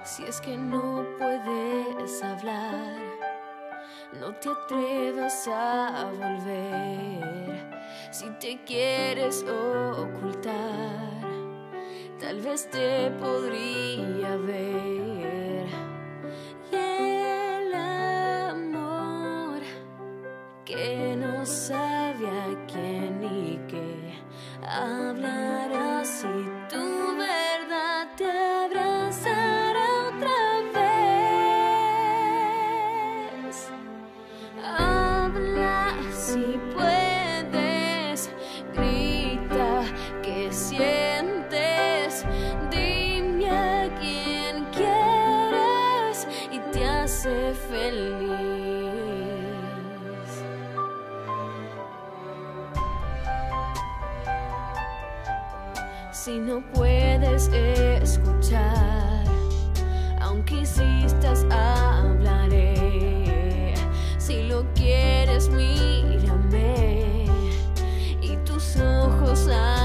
Si es que no puedes hablar, no te atrevas a volver. Si te quieres ocultar, tal vez te podría ver. Y el amor que no sabe a quién ni qué hablará, si tu verdad te abrazará otra vez. Habla si puedes, grita que sientes, dime a quién quieres y te hace feliz. Si no puedes escuchar, aunque insistas hablaré. Si lo quieres, mírame y tus ojos